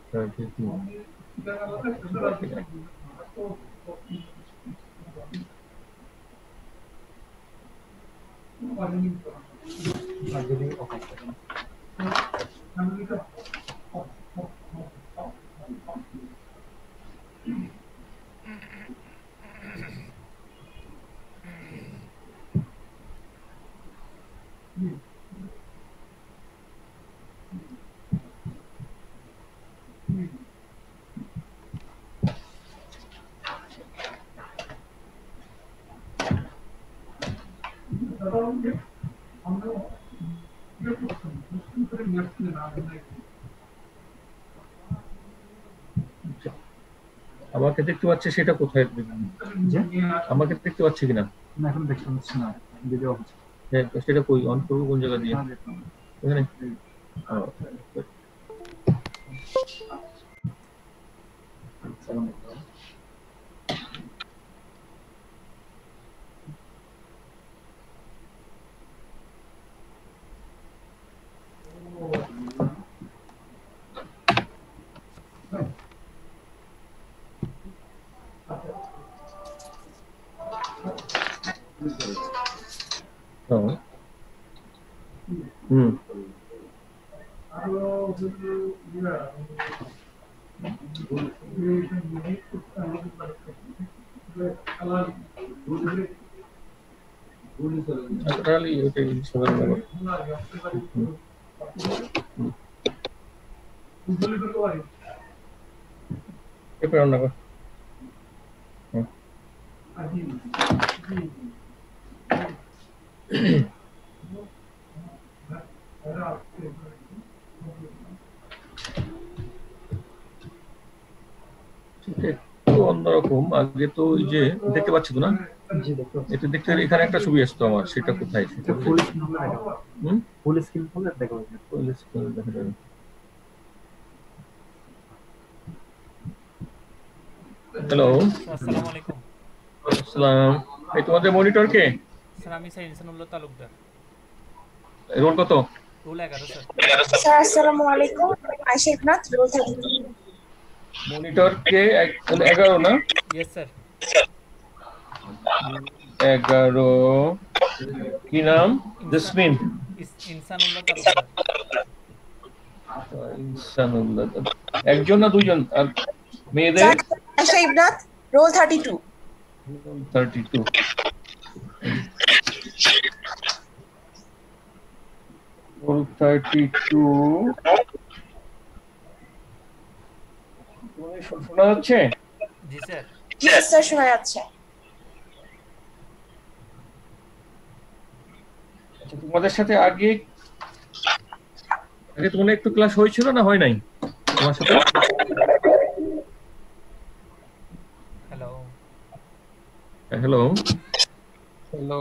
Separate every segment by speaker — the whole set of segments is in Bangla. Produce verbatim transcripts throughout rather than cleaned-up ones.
Speaker 1: thirty-two. আমাকে দেখতে পাচ্ছে সেটা কোথায়? আমাকে দেখতে পাচ্ছে কিনা?
Speaker 2: না এখন দেখতে পাচ্ছি না, ভিডিও হচ্ছে।
Speaker 1: হ্যাঁ, সেটা কই অন করব কোন জায়গা দিয়ে? এখানে। Oh. Hmm. Actually, it is seven level. Keep it on level. অন্যরকম আগে তো ওই যে দেখতে পাচ্ছি তো না, এটা দেখতে এখানে একটা ছবি আসতো আমার, সেটা কোথায়? সেটা ফুল স্ক্রিন হলে দেখা যাবে। হুম, ফুল স্ক্রিন হলে দেখা যাবে। ফুল স্ক্রিন দেখা যাবে। হ্যালো,
Speaker 3: আসসালামু আলাইকুম।
Speaker 1: আসসালাম। এই তোমাদের মনিটর কে?
Speaker 3: স্যার আমি স্যার ইনসানুল্লাহ তালুকদার।
Speaker 1: রোল কত?
Speaker 3: রোল এগারো স্যার।
Speaker 4: স্যার আসসালামু আলাইকুম, Ayesha Ibnat, roll thirty two.
Speaker 1: Monitor কে এগারো না?
Speaker 3: Yes sir.
Speaker 1: এগারো। কি নাম? জেসমিন।
Speaker 3: ইনসানুল্লাহ তালুকদার।
Speaker 1: ইনসানুল্লাহ। একজন না দুইজন? আর মেয়েদের?
Speaker 4: Ayesha Ibnat, roll thirty two.
Speaker 1: Thirty two. Roll thirty two. শোনা যাচ্ছে?
Speaker 3: জি স্যার।
Speaker 4: জি স্যার শোনা যাচ্ছে।
Speaker 1: আচ্ছা, তোমাদের সাথে আগে আগে তোমাদের একটু ক্লাস হয়েছিল না হয় নাই তোমার সাথে?
Speaker 3: হ্যালো
Speaker 1: হ্যালো
Speaker 3: হ্যালো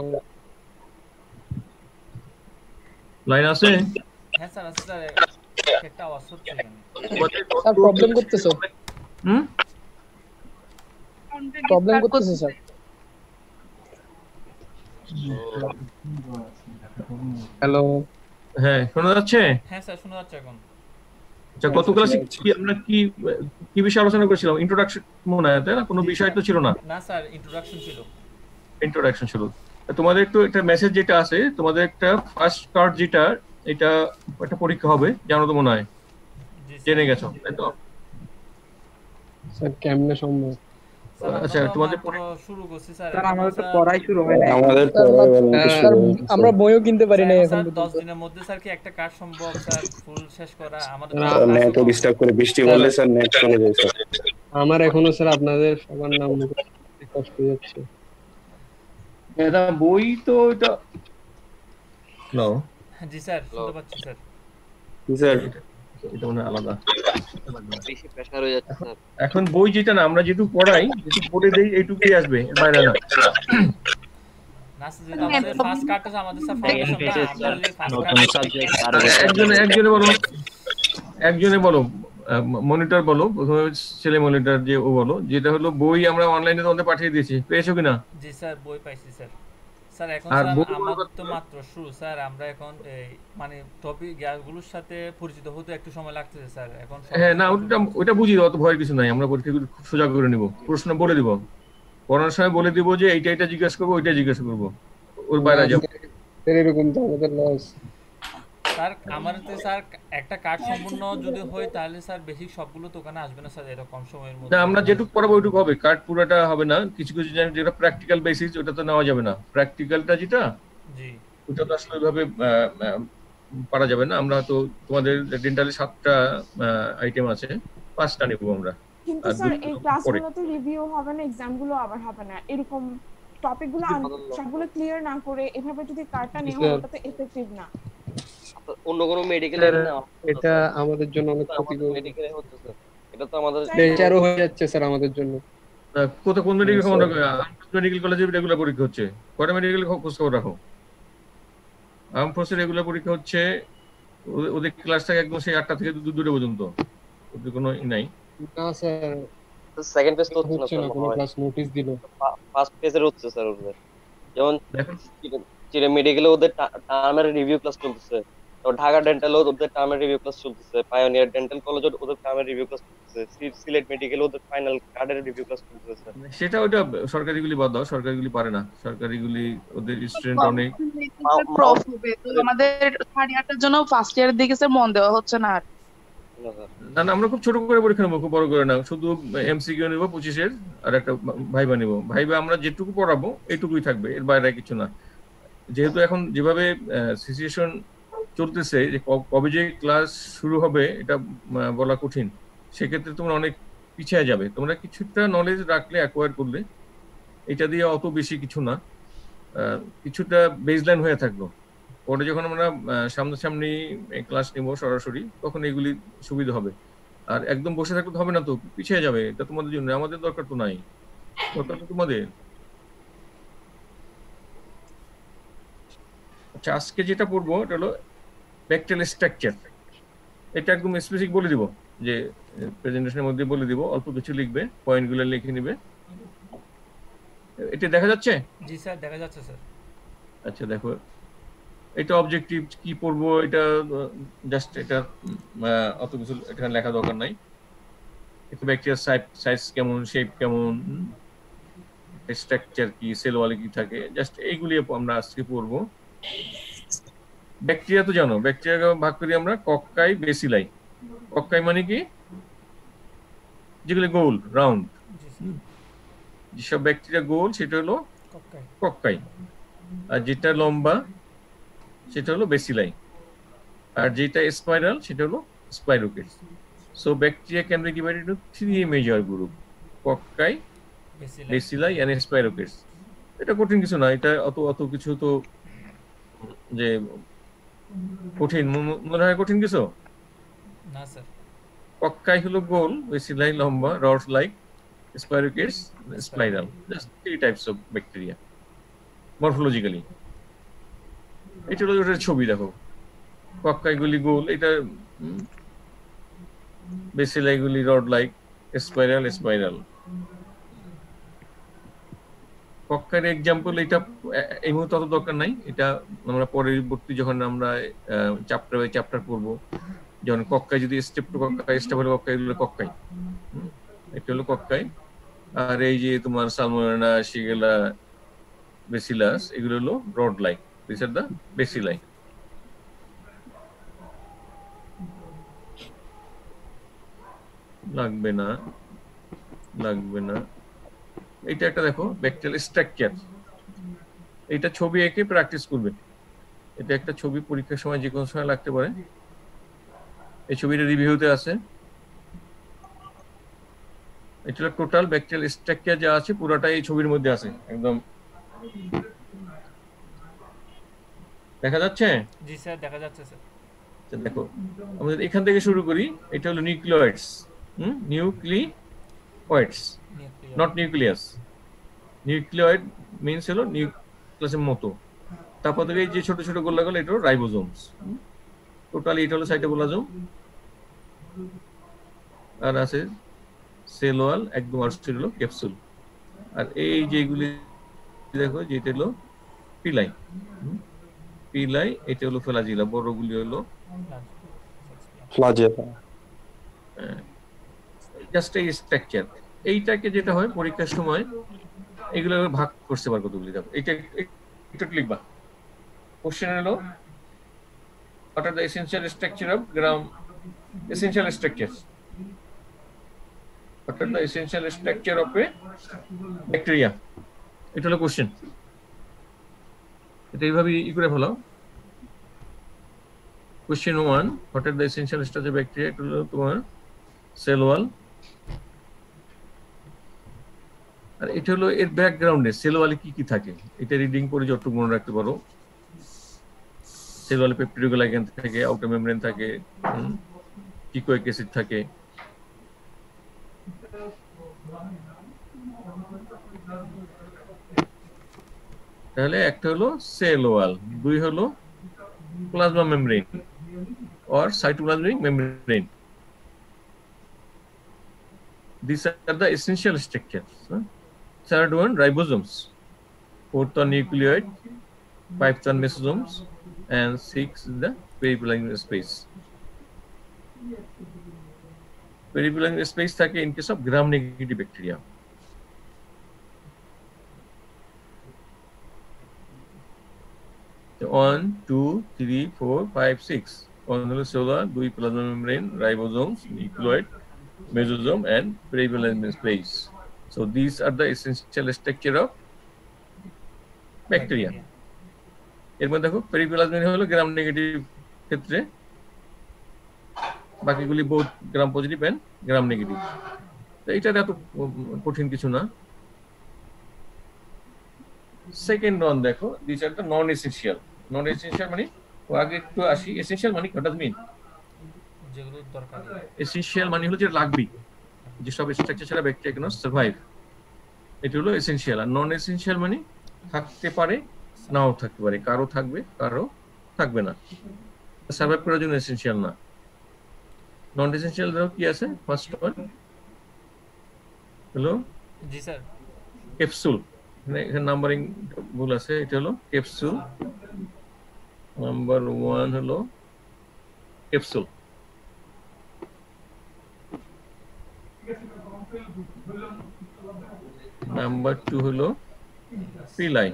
Speaker 1: লাইন আছে?
Speaker 3: হ্যাঁ স্যার আছে স্যার, একটা আওয়াজ হচ্ছে এখানে।
Speaker 5: স্যার প্রবলেম করতেছে।
Speaker 1: হুম,
Speaker 5: প্রবলেম করতেছে স্যার।
Speaker 1: হ্যালো, হ্যাঁ শোনা যাচ্ছে?
Speaker 3: হ্যাঁ স্যার শোনা যাচ্ছে এখন।
Speaker 1: আচ্ছা, গত ক্লাসে কি আমরা কি কি বিষয়ে আলোচনা করেছিলাম? ইন্ট্রোডাকশন মনে হয়, তাই না? কোনো বিষয় তো ছিল না।
Speaker 3: না স্যার, ইন্ট্রোডাকশন ছিল।
Speaker 1: ইন্ট্রোডাকশন ছিল। তোমাদের একটু একটা মেসেজ যেটা আছে, তোমাদের একটা ফার্স্ট কার্ড যেটা, এটা একটা পরীক্ষা হবে, জানো তো মনে হয়, জেনে গেছো তাই তো?
Speaker 5: স্যার কেমনে সম্ভব?
Speaker 1: আচ্ছা, তোমাদের
Speaker 3: শুরু করছি স্যার।
Speaker 6: স্যার আমাদের তো পড়াই শুরু হয় নাই।
Speaker 5: আমাদের আমরা বইও কিনতে পারি না এখন।
Speaker 3: দশ দিনের মধ্যে স্যার কি একটা কাজ সম্ভব স্যার ফুল শেষ করা? আমাদের
Speaker 7: নেট ডিস্টার্ব করে, বৃষ্টি বললে স্যার নেট চলে যায় স্যার।
Speaker 5: আমার এখনো স্যার আপনাদের সবার নাম কষ্ট হয়ে যাচ্ছে।
Speaker 1: এটা বই তো এটা। হ্যালো,
Speaker 3: জি স্যার শুনতে পাচ্ছি স্যার।
Speaker 1: জি স্যার, এটা মনে আলাদা
Speaker 8: বেশি প্রেসার হয়ে যাচ্ছে স্যার।
Speaker 1: এখন বই যেটা না আমরা যেটুকু পড়াই, যেটুকু পড়ে দেই এইটুকুই আসবে, বাইরে না।
Speaker 3: না স্যার, আমাদের ফার্স্ট কার্ডটা আমাদের স্যার ফাউন্ডেশনটা আমরা ফার্স্ট কার্ড
Speaker 1: একজনে একজনে বলো, একজনে বলো, মনিটর বলো, প্রথমে ছেলে মনিটর যে ও বলো, যেটা হলো বই আমরা অনলাইনে তোমাদের পাঠিয়ে দিয়েছি, পেয়েছো কিনা?
Speaker 3: জি স্যার বই পাইছি স্যার। স্যার এখন
Speaker 1: আর
Speaker 3: স্যার
Speaker 1: বহু বড়
Speaker 3: আমার
Speaker 1: কথা
Speaker 3: তো মাত্র শুরু স্যার, আমরা এখন এই মানে টপিক গ্যাসগুলোর সাথে পরিচিত হতে একটু সময় লাগতেছে স্যার। এখন সব
Speaker 1: হ্যাঁ,
Speaker 3: কিছু
Speaker 1: না
Speaker 3: confirm
Speaker 1: ওটা
Speaker 3: করতে-
Speaker 1: ওটা বুঝি, অত ভয়ের কিছু নাই। আমরা পরীক্ষাগুলো খুব সোজা করে নিব, প্রশ্ন বলে দিব, পড়ানোর সময় বলে দিব যে এইটা এটা জিজ্ঞাসা করবো, ওইটা জিজ্ঞাসা করবো, ওর বাইরে
Speaker 5: না,
Speaker 1: যাবো।
Speaker 5: স্যার, এরকম তো আমাদের লস।
Speaker 3: স্যার আমার তো স্যার একটা কার্ড সম্পূর্ণ যদি হয় তাহলে স্যার বেসিক সবগুলো তো ওখানে আসবে না স্যার, এটা কম সময়ের
Speaker 1: না,
Speaker 3: মধ্যে।
Speaker 1: আমরা যেটুকু পড়াবো ওইটুকু হবে, কার্ড পুরোটা হবে না। কিছু কিছু জায়গায় যেটা প্র্যাকটিক্যাল বেসিস ওটা তো নেওয়া যাবে না। প্র্যাকটিক্যালটা যেটা
Speaker 3: জি
Speaker 1: ওটা তো আসলে ওইভাবে আহ, আহ, পারা যাবে না। আমরা তো তোমাদের ডেন্টালে সাতটা আইটেম আছে, পাঁচটা নেব আমরা।
Speaker 9: কিন্তু
Speaker 1: আর
Speaker 9: স্যার
Speaker 1: দুটো
Speaker 9: এই
Speaker 1: পরে।
Speaker 9: ক্লাসগুলোতে রিভিউ হবে না, এক্সাম গুলো আবার হবে না, এরকম টপিকগুলো সবগুলো ক্লিয়ার না করে এভাবে যদি কার্ডটা নেওয়া হয় ওটা তো এফেক্টিভ না।
Speaker 8: আপনার অন্য কোনো মেডিকেল
Speaker 5: এটা আমাদের জন্য অনেক ক্ষতিকর।
Speaker 8: মেডিকেলে হচ্ছে স্যার, এটা তো আমাদের
Speaker 5: বেচারও হয়ে যাচ্ছে স্যার আমাদের জন্য।
Speaker 1: আহ, কোথা কোন মেডিকেল
Speaker 5: Yes,
Speaker 1: খবর
Speaker 5: sir.
Speaker 1: রাখো? মেডিকেল কলেজে রেগুলার পরীক্ষা হচ্ছে, কটা মেডিকেল খোঁজ খবর রাখো? আর্ম ফোর্সের রেগুলার পরীক্ষা হচ্ছে, ও- ওদের ক্লাস থাকে একদম সেই আটটা থেকে দু- দুটো পর্যন্ত, ওদের কোনো ই নাই।
Speaker 5: না স্যার,
Speaker 8: সেকেন্ড পেজ তো হচ্ছে না
Speaker 5: হচ্ছে না, কোনো
Speaker 8: স্যার,
Speaker 5: ক্লাস নোটিশ দিল।
Speaker 8: ফার্স্ট পেজের হচ্ছে স্যার ওদের। যেমন
Speaker 1: দেখো
Speaker 8: চিরে মেডিকেলে ওদের টার্মের রিভিউ ক্লাস চলতেছে, তো ঢাকা ডেন্টালে ওদের টার্মের রিভিউ ক্লাস চলতেছে, পায়োনিয়ার ডেন্টাল কলেজে ওদের টার্মের রিভিউ ক্লাস চলতেছে, সি- সিলেট মেডিকেলে ওদের ফাইনাল কার্ডের রিভিউ ক্লাস চলতেছে স্যার।
Speaker 1: সেটা ওটা সরকারিগুলি বাদ দাও, সরকারিগুলি পারে না, সরকারিগুলি ওদের স্টুডেন্ট অনেক।
Speaker 10: প্রফ হবে তো আমাদের থার্ড ইয়ারটার জন্য ফার্স্ট ইয়ারের দিকে স্যার মন দেওয়া হচ্ছে না আর।
Speaker 8: না স্যার,
Speaker 1: না না, আমরা খুব ছোট করে পরীক্ষা নেবো, খুব বড় করে না, শুধু এমসিকিউ নেবো পঁচিশের, আর একটা ভাইবা নেবো। ভাইবা আমরা যেটুকু পড়াবো এইটুকুই থাকবে, এর বাইরে কিছু না। যেহেতু এখন যেভাবে সিচুয়েশন চলতেছে, যে ক- কবে যে ক্লাস শুরু হবে এটা আহ, বলা কঠিন। সেক্ষেত্রে তোমরা অনেক পিছিয়ে যাবে। তোমরা কিছুটা নলেজ রাখলে, অ্যাকোয়ার করলে, এটা দিয়ে অত বেশি কিছু না, আহ, কিছুটা বেসলাইন হয়ে থাকলো। পরে যখন আমরা আহ, সামনাসামনি ক্লাস নিব সরাসরি, তখন এগুলি সুবিধা হবে। আর একদম বসে থাকলে তো হবে না, তো পিছিয়ে যাবে। এটা তোমাদের জন্য, আমাদের দরকার তো নাই, দরকার তো তোমাদের। আচ্ছা, আজকে যেটা পড়বো এটা হলো ব্যাকটেরিয়াল স্ট্রাকচার। এটা একদম স্পেসিফিক বলে দিব, যে প্রেজেন্টেশনের মধ্যে বলে দিব, অল্প কিছু লিখবে, পয়েন্টগুলো লিখে নিবে। এটা দেখা যাচ্ছে?
Speaker 3: জি স্যার দেখা যাচ্ছে স্যার।
Speaker 1: আচ্ছা দেখো, এটা অবজেক্টিভ কি পড়বো, এটা জাস্ট এটা আহ, অত কিছু এখানে লেখা দরকার নাই। এটা ব্যাকটেরিয়ার সাইজ কেমন, শেপ কেমন, স্ট্রাকচার কি, সেল ওয়ালে কি থাকে, জাস্ট এইগুলি আমরা আজকে পড়বো। ব্যাকটেরিয়া তো জানো, ব্যাকটেরিয়া ভাগ করি আমরা কক্কাই, বেসিলাই। কক্কাই মানে কি? যেগুলি গোল, রাউন্ড,
Speaker 3: জি স্যার
Speaker 1: যেসব ব্যাকটেরিয়া গোল সেটা হলো
Speaker 3: কক্কাই।
Speaker 1: কক্কাই, আর যেটা লম্বা সেটা হলো বেসিলাই, আর যেটা স্পাইরাল সেটা হলো spirochetes. So bacteria can be divided into three major group: cocci,
Speaker 3: bacilli.
Speaker 1: Bacilli and spirochetes. এটা কঠিন কিছু না, এটা অত অত কিছু তো যে কঠিন ম- মনে হয় কঠিন কিছু।
Speaker 3: না স্যার।
Speaker 1: কক্কাই হলো গোল, বেসিলাই লম্বা, rod like, spirochetes spiral. Just three types of bacteria morphologically. এটা হলো ওটার ছবি, দেখো কক্কাই গুলি গোল, এটা বেসিলাই গুলি রড লাইক, স্পাইরাল স্পাইরাল। কক্কার এক্সাম্পল এটা এ- এই মুহূর্তে অত দরকার নাই, এটা আমরা পরবর্তী যখন আমরা চ্যাপ্টার বাই চ্যাপ্টার পড়বো, যেমন কক্কাই যদি স্টেপ টু কক্কাই, স্টেপ হলো কক্কাই, এগুলো কক্কাই। হুম, এটা হলো কক্কাই। আর এই যে তোমার সালমোনেলা, শিগেলা, বেসিলাস, এগুলো হলো rod like, this are the bacilli. লাগবে না, লাগবে না। এটা একটা দেখো ব্যাকটেরিয়াল স্ট্রাকচার, এটা ছবি এঁকে প্র্যাকটিস করবে। এটা একটা ছবি, পরীক্ষার সময় যে কোনো সময় লাগতে পারে। এই ছবিটা রিভিউতে আছে। এটা হলো টোটাল ব্যাকটেরিয়াল স্ট্রাকচার যা আছে পুরোটাই এই ছবির মধ্যে আছে, একদম দেখা যাচ্ছে।
Speaker 3: জি স্যার দেখা যাচ্ছে স্যার।
Speaker 1: আচ্ছা, দেখো আমাদের এখান থেকে শুরু করি। এটা হলো nucleoids, hmm, nucleoids, not nucleus. Nucleoid means হলো নিউক্লিয়াসের মতো। তারপর থেকে এই যে ছোট ছোট গোলা গোলা, এটা হলো রাইবোজোমস। টোটালি এটা হলো সাইটোপ্লাজম, আর আছে সেল ওয়াল, একদম আর হলো ক্যাপসুল। আর এই যেগুলি দেখো, যেটা হলো পিলাই, পিলাই, এটা হলো ফ্লাজিলা, বড়গুলি হলো
Speaker 7: ফ্লাজেলা।
Speaker 1: জাস্ট এই স্ট্রাকচার। এইটাকে যেটা হয় পরীক্ষার সময় এগুলো ভাগ করতে পারবো কতগুলি, দেখো এটা একটু লিখবা। কোশ্চেন হলো what are the essential structure of gram essential structures what are the essential structure of a bacteria, এটা হলো কোশ্চেন। এটা এইভাবে ই করে ফেলো। Question one, what are the essential structure of bacteria, এটা হলো তোমার সেল ওয়াল, আর এটা হলো এর ব্যাকগ্রাউন্ডে সেল ওয়ালে কি কি থাকে, এটা রিডিং করে যতটুকু মনে রাখতে পারো। সেল ওয়ালে পেপটিডোগ্লাইকান থাকে, আউটার মেমব্রেন থাকে, টিকোইক অ্যাসিড থাকে। তাহলে একটা হলো সেল ওয়াল, দুই হলো plasma membrane or cytoplasmic membrane. These are the essential structures. Third one, ribosomes. Fourth one, nucleoid. Fifth one, mesosomes. And sixth is the periplasmic space. Periplasmic space থাকে in case of gram-negative bacteria. So one, two, three, four, five, six. One হলো cellular, দুই plasma membrane, ribosomes, nucleoid, mesosome, and periplasmic space. So these are the essential structure of bacteria. এর মধ্যে দেখো পেরিপ্লাজমিক হলো গ্রাম নেগেটিভ ক্ষেত্রে, বাকিগুলি both gram positive and gram negative. তো এটা এত কঠিন কিছু না। সেকেন্ড ওয়ান দেখো, this are the non essential. Non essential মানে আগে একটু আসি, এসেনশিয়াল মানে হোয়াট ডাজ মিন?
Speaker 3: যেগুলো দরকার।
Speaker 1: এসেনশিয়াল মানে হলো যে লাগবে, যে সব স্ট্রাকচার ছাড়া ব্যাকটেরিয়া ক্যান নট সার্ভাইভ, এটা হলো এসেনশিয়াল। আর নন এসেনশিয়াল মানে থাকতে পারে, নাও থাকতে পারে, কারো থাকবে কারো থাকবে না, সার্ভাইভ করার জন্য এসেনশিয়াল না। নন এসেনশিয়াল ধরো কি আছে, ফার্স্ট ওয়ান হলো
Speaker 3: জি স্যার
Speaker 1: ক্যাপসুল, এখানে নাম্বারিং ভুল আছে, এটা হলো ক্যাপসুল। নাম্বার ওয়ান হলো ক্যাপসুল, নাম্বার টু হলো পিলাই,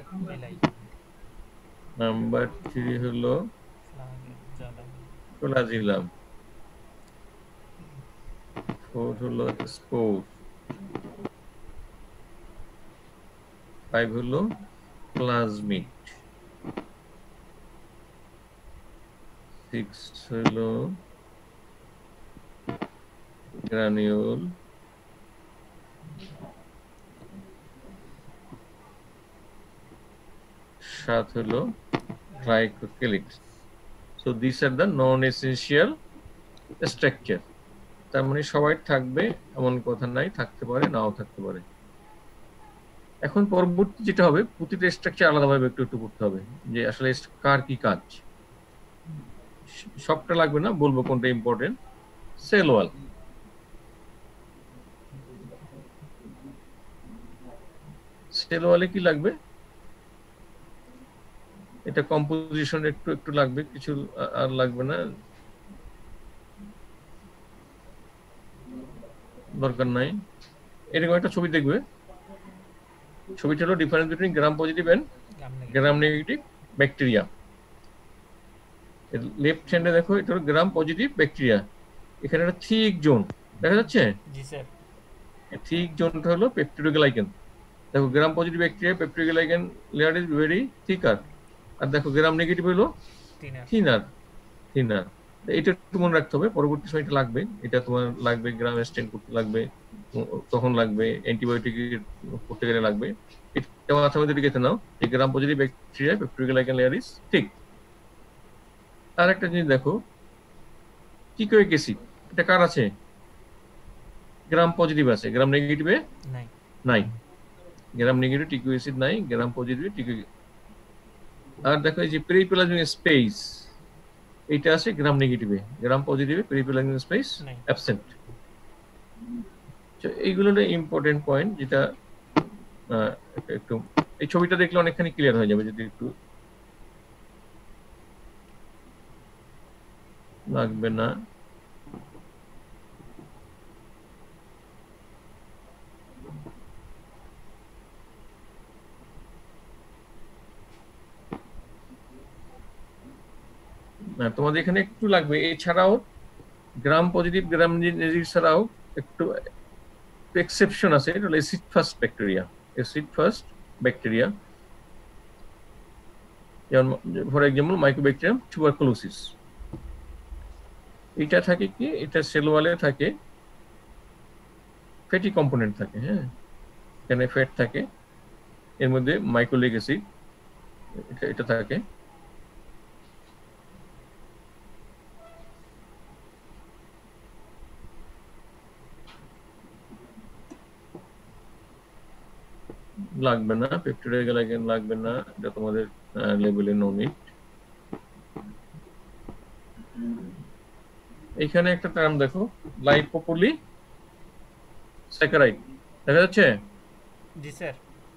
Speaker 1: নাম্বার থ্রি হলো ফ্লাজিলাম, ফোর হলো স্পোর, ফাইভ হলো প্লাজমিড, সিক্স হলো গ্রানিউল, সাত হলো ট্রাইকোকেলিক্স। So this are the non essential structure. তার মানে সবাই থাকবে এমন কথা নাই, থাকতে পারে নাও থাকতে পারে। এখন পরবর্তী যেটা হবে, প্রতিটা স্ট্রাকচার আলাদাভাবে একটু একটু করতে হবে, যে আসলে কার কি কাজ। সবটা লাগবে না, বলবো কোনটা ইম্পর্টেন্ট। সেল ওয়াল, সেল ওয়ালে কি লাগবে, এটা কম্পোজিশন একটু একটু লাগবে, কিছু আর লাগবে না, দরকার নাই। এরকম একটা ছবি দেখবে, ছবিটা হলো difference between gram positive and gram negative bacteria. Left হ্যান্ডে দেখো, এটা হলো গ্রাম পজিটিভ ব্যাকটেরিয়া, এখানে একটা থিক জোন দেখা যাচ্ছে।
Speaker 3: জি স্যার,
Speaker 1: থিক জোনটা হলো পেপটিডোগ্লাইকান। দেখো gram positive bacteria peptidoglycan layer is very thicker, আর দেখো গ্রাম নেগেটিভ হলো থিনার থিনার। এটা একটু মনে রাখতে হবে, পরবর্তী সময় এটা লাগবে, এটা তোমার লাগবে গ্রাম স্টেন করতে লাগবে, তখন লাগবে অ্যান্টিবায়োটিক করতে গেলে লাগবে। এটা মাথার মধ্যে রেখে নাও, এই gram positive bacteria peptidoglycan layer is ঠিক। আর একটা জিনিস দেখো, টিকোইক অ্যাসিড, এটা কার আছে? গ্রাম পজিটিভ আছে, গ্রাম নেগেটিভে
Speaker 3: নাই
Speaker 1: নাই। গ্রাম নেগেটিভ টিকোইক অ্যাসিড নাই, গ্রাম পজিটিভ টিকোইক। আর দেখো এই যে পেরিপ্লাজমিক স্পেস, এটা আছে গ্রাম নেগেটিভে, গ্রাম পজিটিভে পেরিপ্লাজমিক স্পেস অ্যাবসেন্ট। এইগুলো ইম্পর্টেন্ট পয়েন্ট, যেটা একটু এই ছবিটা দেখলে অনেকখানি ক্লিয়ার হয়ে যাবে, যদি একটু লাগবে না। তোমাদের এখানে একটু লাগবে। এছাড়াও গ্রাম পজিটিভ গ্রাম নেগেটিভ ছাড়াও একটু এক্সেপশন আছে, এটা হলো acid fast bacteria. Acid fast bacteria, যেমন ফর এক্সাম্পল মাইক্রোব্যাকটেরিয়াম টিউবারকুলোসিস। এটা থাকে কি, এটা সেল ওয়ালে থাকে, ফ্যাটি কম্পোনেন্ট থাকে। হ্যাঁ, এখানে ফ্যাট থাকে, এর মধ্যে মাইক্রোলিক অ্যাসিড এটা এটা থাকে। লাগবে না, পেপটিডে গ্লাইকেন লাগবে না, এটা তোমাদের লেভেলে নো নিড। এখানে একটা টার্ম দেখো, লাইপোপলি স্যাকারাইড, দেখা যাচ্ছে?
Speaker 3: জি স্যার।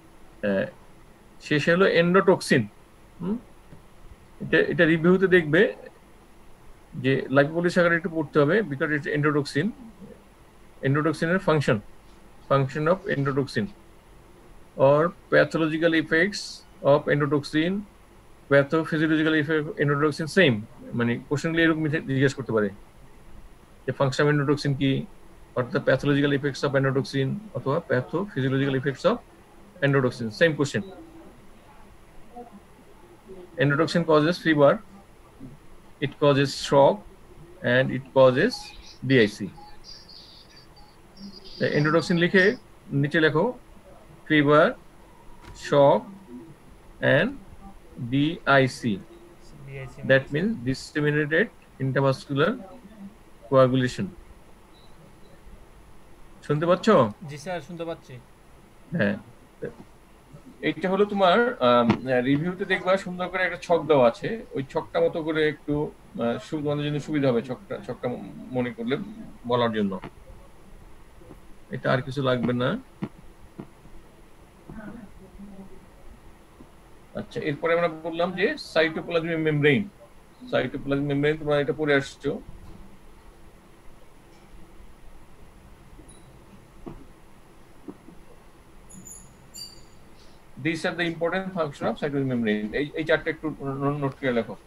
Speaker 1: শেষে হলো এন্ডোটক্সিন। হুম, এটা এটা রিভিউতে দেখবে যে লাইপোপলি স্যাকারাইড একটু পড়তে হবে, বিকজ ইটস এন্ডোটক্সিন। এন্ডোটক্সিনের function function of endotoxin or pathological effects of endotoxin, pathophysiological effect of endotoxin same, মানে কোশ্চেনগুলো এরকম জিজ্ঞেস করতে পারে যে ফাংশন অফ এন্ডোটক্সিন কি, অর্থাৎ প্যাথোলজিক্যাল ইফেক্টস অফ এন্ডোটক্সিন অথবা pathophysiological effects of endotoxin, same question. Endotoxin causes fever, it causes shock, and it causes D I C. Endotoxin লিখে নিচে লেখো fever, shock, and D I C. That means disseminated intravascular coagulation. শুনতে পাচ্ছ?
Speaker 3: জি স্যার, শুনতে পাচ্ছি।
Speaker 1: হ্যাঁ, এইটা হলো তোমার রিভিউতে দেখবা সুন্দর করে একটা ছক দেওয়া আছে, ওই ছকটা মতো করে একটু তোমাদের জন্য সুবিধা হবে ছকটা ছকটা মনে করলে বলার জন্য। এটা আর কিছু লাগবে না। আচ্ছা, এরপরে আমরা বললাম যে সাইটোপ্লাজমিক মেমব্রেন। সাইটোপ্লাজমিক মেমব্রেন তোমরা এটা পড়ে আসছো। These are the important function of cytoplasmic membrane. এই এই চারটা একটু নোট করে লেখো।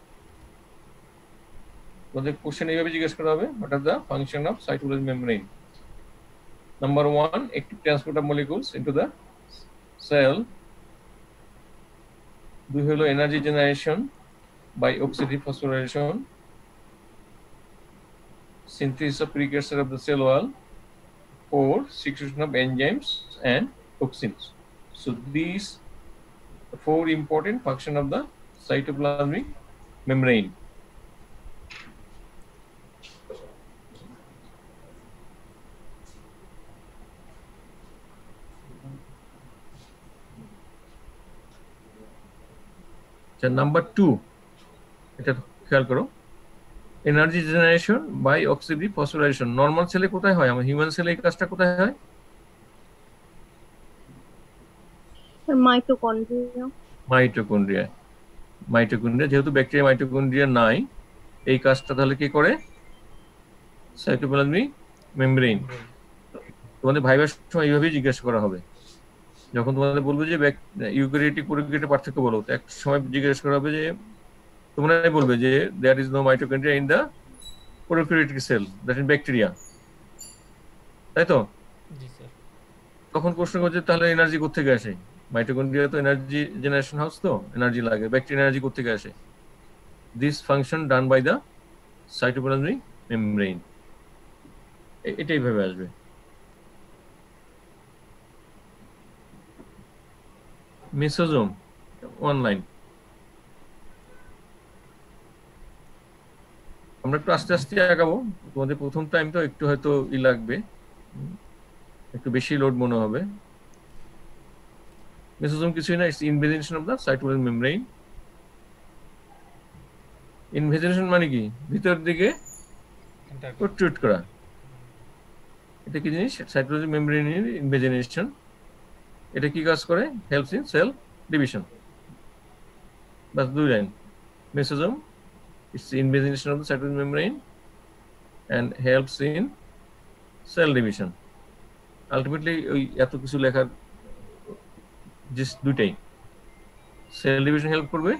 Speaker 1: তোমাদের কোশ্চেন এইভাবে জিজ্ঞেস করা হবে, what are the function of cytoplasmic membrane? Number one, active transport of molecules into the cell. দুই হলো energy generation by oxidative phosphorylation, synthesis of precursor of the cell wall, four secretion of enzymes and toxins. So this four important function of the cytoplasmic membrane. Number two, এটা খেয়াল করো, energy generation by oxidative phosphorylation. Normal সেলে কোথায় হয়? আমার হিউম্যান সেলে এই কাজটা কোথায় হয়?
Speaker 11: মাইটোকন্ড্রিয়া।
Speaker 1: মাইটোকন্ড্রিয়া মাইটোকন্ড্রিয়া যেহেতু ব্যাকটেরিয়া মাইটোকন্ড্রিয়া নাই, এই কাজটা তাহলে কি করে? Cytoplasmic membrane. তোমাদের ভাইবার সময় এইভাবেই জিজ্ঞাসা করা হবে, যখন তোমাদের বলবে যে ইউক্যারিওটিক প্রোক্যারিওটিক পার্থক্য বলো, তো এক সময় জিজ্ঞাসা করা হবে যে তোমরাই বলবে যে there is no mitochondria in the prokaryotic cell, that is bacteria, তাই তো?
Speaker 3: জি স্যার।
Speaker 1: তখন প্রশ্ন করছে তাহলে এনার্জি কোথা থেকে আসে? মাইটোকন্ড্রিয়া তো এনার্জি জেনারেশন হাউস, তো এনার্জি লাগে। ব্যাকটেরিয়া এনার্জি কোথা থেকে আসে? This function done by the cytoplasmic membrane. এটাই ভাবে আসবে। Mesosome one line. আমরা একটু আস্তে আস্তে আগাবো, তোমাদের প্রথম টাইম তো একটু হয়তো ই লাগবে, একটু বেশি লোড মনে হবে। মেসোজোম কিছুই না, it's invagination of the cytoplasmic membrane. Invagination মানে কি? ভিতর দিকে প্রোট্রুড করা। এটা কি জিনিস? সাইটোপ্লাজমিক মেমব্রেনের ইনভেজিনেশন। এটা কি কাজ করে? Helps in sell division. That's দুই line. Mesosome is the invasion of the cytoplasmic membrane and helps in cell division. Ultimately, ওই এত কিছু লেখার just দুইটাই। Cell division help করবে,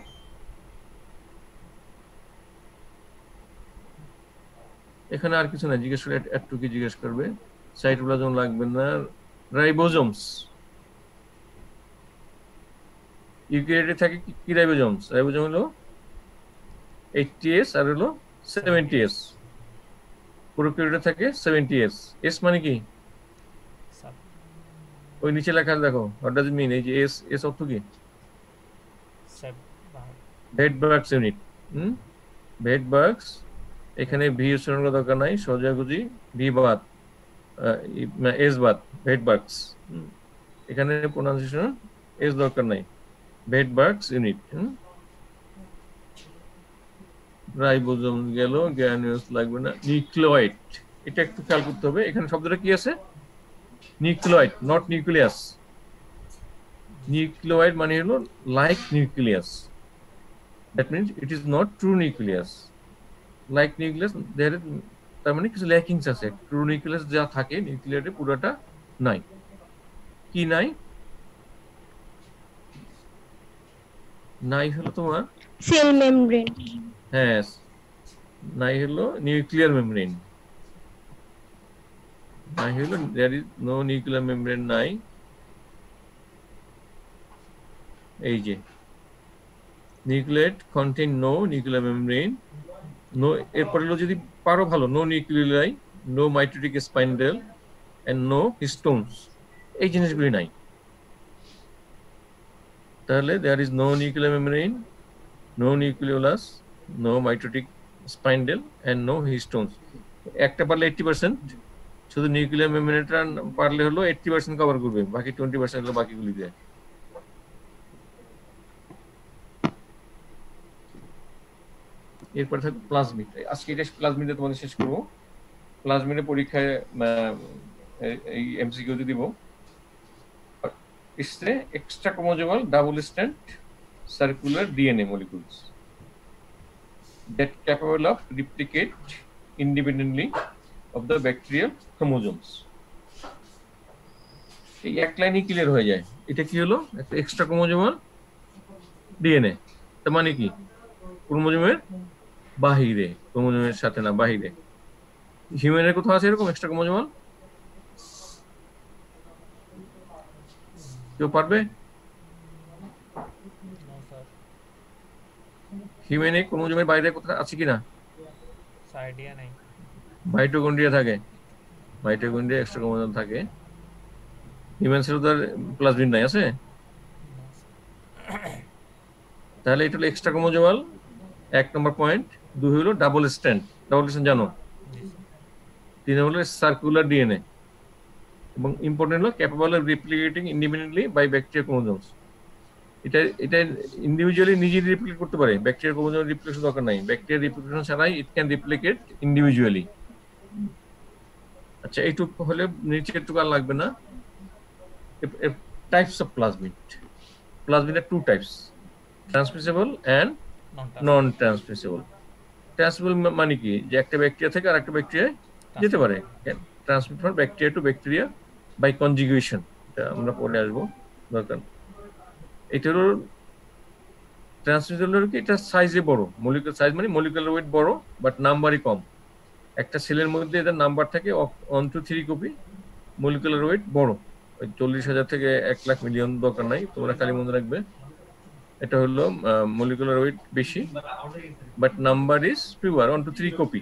Speaker 1: এখানে আর কিছু না, জিজ্ঞেস করে একটু কি জিজ্ঞেস করবে, সাইটোপ্লাজম লাগবে না। রাইবোজোমস, ইউক্যারিওটে থাকে কি রাইবোজোমস? রাইবোজোম হলো এইটটি এস আর হলো সেভেন্টি এস। প্রোক্যারিওটে থাকে সেভেন্টি এস। এস মানে কি? ওই নিচে লেখা দেখো, হোয়াট ডাজ ইট মিন? এই যে এস, এস অর্থ কি? Svedberg's unit. Hmm, Svedberg's. এখানে ভি উচ্চারণ দরকার নাই, সোজাগুজি ভি বাদ, এস বাদ, ভেটবার্গস। এখানে প্রোনাউন্সিয়েশন এস দরকার নাই, ভেটবার্গস ইউনিট। রাইবোজোম গেল, গ্রানুলস লাগবে না। নিউক্লিয়েট, এটা একটু খেয়াল করতে হবে, এখানে শব্দটা কি আছে? Nucleate, not nucleus. নিউক্লিয়েট মানে হলো like nucleus, that means it is not true nucleus. Like nucleus there is, তার মানে কিছু ল্যাকিংস আছে। ট্রু নিউক্লিয়াস যা থাকে নিউক্লিয়েটে পুরোটা নাই। কি নাই? নাই হলো তোমার
Speaker 11: সেল মেমব্রেন।
Speaker 1: হ্যাঁ, নাই হলো নিউক্লিয়ার মেমব্রেন। নাই হলো there is no nuclear membrane, নাই। এই যে nucleoid contain no nuclear membrane, no, এরপরে হলো যদি পারো ভালো, no nuclei, no mitotic spindle and no histones. এই জিনিসগুলি নাই। তাহলে there is no nuclear membrane, no nucleolus, no mitotic spindle and no histones. একটা পারলে এইটটি পার্সেন্ট, শুধু নিউক্লিয়ার মেমব্রেনটা পারলে হলো এইটটি পার্সেন্ট কভার করবে, বাকি টোয়েন্টি পার্সেন্ট হলো বাকিগুলি দেয়। এরপরে থাকবে প্লাজমিড। আজকে এটা প্লাজমিডে তোমাদের শেষ করবো। প্লাজমিডের পরীক্ষায় এই এমসিকিউতে দিব। It's the extra chromosomal double strand circular D N A molecules that capable of replicate independently of the bacterial chromosomes. এই এক লাইনই ক্লিয়ার হয়ে যায়। এটা কি হলো? একটা এক্সট্রা ক্রোমোজোমাল ডিএনএ। তার মানে কি? ক্রোমোজোমের বাহিরে, ক্রোমোজোমের সাথে না, বাহিরে। হিউম্যানের কোথাও আছে এরকম এক্সট্রা ক্রোমোজোমাল? কেউ পারবে? হিউম্যানে ক্রোমোজোমের বাইরে কোথাও আছে কিনা?
Speaker 3: আইডিয়া নাই।
Speaker 1: মাইটোকন্ড্রিয়া থাকে, মাইটোকন্ড্রিয়া এক্সট্রা ক্রোমোজোম থাকে। হিউম্যান সেল তার প্লাজমিড নাই, আছে? তাহলে এটা হলো এক্সট্রা ক্রোমোজোমাল, এক নম্বর পয়েন্ট। দুই হলো ডাবল স্ট্যান্ড। ডাবল স্ট্যান্ড জানো? তিন হলো সার্কুলার ডিএনএ, এবং ইম্পর্টেন্ট হলো capable of replicating independently by bacteria chromosomes. এটা এটা ইন্ডিভিজুয়ালি নিজেই রিপ্লিকেট করতে পারে, ব্যাকটেরিয়া ক্রোমোজোম রিপ্লিকেশন দরকার নাই। ব্যাকটেরিয়া রিপ্লিকেশন ছাড়াই ইট ক্যান রিপ্লিকেট ইন্ডিভিজুয়ালি। আচ্ছা, এইটুকু হলে নিচেরটুকু আর লাগবে না। Types of plasmid. প্লাজমিড আর two types, transmissible and non transmissible. Transmissible মানে কি? যে একটা ব্যাকটেরিয়া থেকে আর একটা ব্যাকটেরিয়ায় যেতে পারে। Transmit from bacteria to bacteria by conjugation, এটা আমরা পরে আসবো, দরকার। এটা হলো ট্রান্সমিসেবল হলো কি? এটা সাইজে বড়, মলিকুলার সাইজ মানে মলিকুলার ওয়েট বড়, বাট নাম্বারই কম। একটা সেলের মধ্যে এদের নাম্বার থাকে one two three copy, molecular weight বড়, ওই চল্লিশ হাজার থেকে এক লাখ মিলিয়ন দরকার নাই, তোমরা খালি মনে রাখবে। এটা হলো মলিকুলার ওয়েট বেশি, but number is fewer, one two three copy.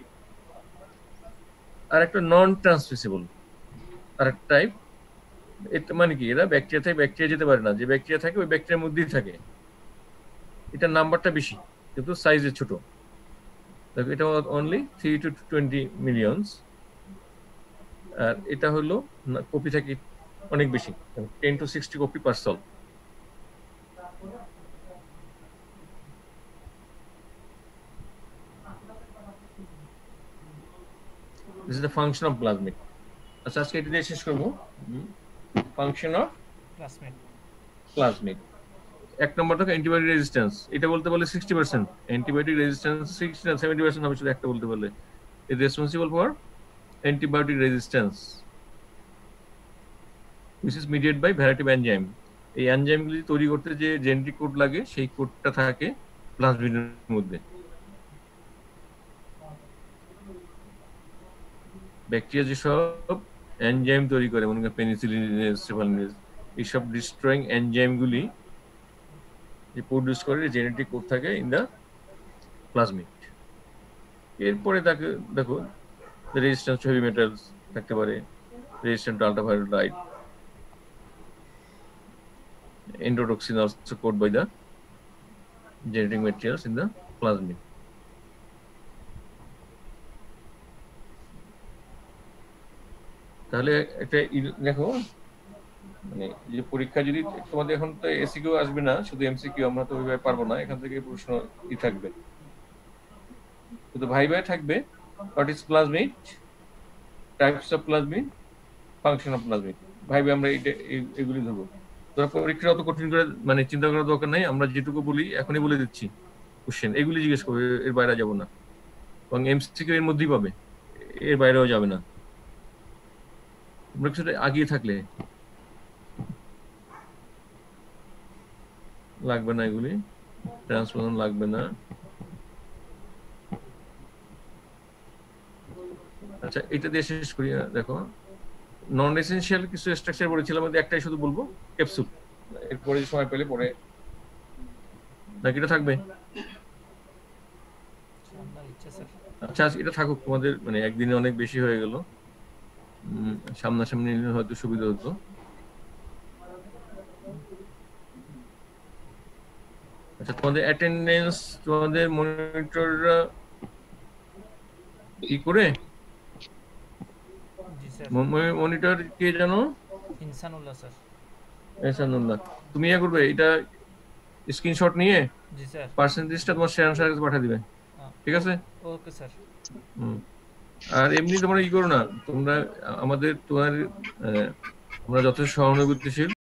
Speaker 1: আর একটা নন ট্রান্সমিসেবল আর একটা টাইপ। এটা মানে কি? এরা ব্যাকটেরিয়া থেকে ব্যাকটেরিয়া যেতে পারে না, যে ব্যাকটেরিয়া থাকে ওই ব্যাকটেরিয়ার মধ্যেই থাকে। এটা নাম্বারটা বেশি কিন্তু সাইজে ছোট। দেখো, এটা only three to twenty millions. আর এটা হলো কপি থাকে অনেক বেশি, ten to sixty copy per cell. This is the function of plasmid. আচ্ছা, আজকে এটা দিয়ে শেষ করবো। Function of
Speaker 3: plasmid.
Speaker 1: প্লাজমিড এক নম্বর থাকে অ্যান্টিবায়োটিক রেজিস্ট্যান্স, এটা বলতে বলে sixty percent antibiotic resistance, sixty না সেভেন্টি পার্সেন্ট হবে শুধু একটা বলতে বলে is responsible for antibiotic resistance which is mediated by variety enzyme. এই এনজাইমগুলি তৈরি করতে যে জেনেটিক কোড লাগে সেই কোডটা থাকে প্লাজমিডের মধ্যে। ব্যাকটেরিয়া যেসব এনজাইম তৈরি করে, মনে করেন পেনিসিলিন, স্টেফালিন, এইসব ডিস্ট্রয়িং এনজাইমগুলি যে প্রডিউস করে জেনেটিক কোড থাকে ইন দ্য প্লাজমিড। এরপরে তাকে দেখো রেজিস্ট্যান্স টু হেভি মেটালস থাকতে পারে, resistant to ultraviolet light, endotoxin also coded by the genetic materials in the plasmid. তাহলে একটা দেখো মানে যে পরীক্ষা যদি তোমাদের এখন তো এসিকিউ আসবে না, শুধু এমসিকিউ, আমরা তো ওইভাবে পারবো না, এখান থেকে প্রশ্ন ই থাকবে, শুধু ভাই ভাই থাকবে what is plasmid, types of plasmid, function of plasmid. ভাই ভাই আমরা এইটা এগুলি ধরবো। তোরা পরীক্ষা অত কঠিন করে মানে চিন্তা করার দরকার নাই, আমরা যেটুকু বলি এখনই বলে দিচ্ছি কোশ্চেন, এগুলি জিজ্ঞেস করবে, এর বাইরে যাব না, এবং এমসিকিউ এর মধ্যেই পাবে, এর বাইরেও যাবে না। তোমরা কিছুটা আগিয়ে থাকলে লাগবে না, এগুলি ট্রান্সফরমেশন লাগবে না। আচ্ছা এটা দিয়ে শেষ করি। দেখো নন এসেনশিয়াল কিছু স্ট্রাকচার বলেছিলাম, মধ্যে একটাই শুধু বলবো, ক্যাপসুল। এরপরে সময় পেলে পরে নাকি এটা থাকবে। আচ্ছা এটা থাকুক তোমাদের, মানে একদিনে অনেক বেশি হয়ে গেল, সামনাসামনি হয়তো সুবিধা হতো। আচ্ছা তোমাদের অ্যাটেন্ডেন্স তোমাদের মনিটররা কি করে, মনিটর কে জানো?
Speaker 3: ইনসানুল্লাহ স্যার।
Speaker 1: ইনসানুল্লাহ, তুমি ইয়া করবে, এটা স্ক্রিনশট নিয়ে
Speaker 3: জি স্যার
Speaker 1: পার্সেন্টেজটা তোমার শেয়ার সার্ভিস পাঠিয়ে দিবে, ঠিক আছে?
Speaker 3: Okay sir.
Speaker 1: হুম, আর এমনি তোমরা ই করো না, তোমরা আমাদের তোমার আমরা যথেষ্ট সহানুভূতিশীল,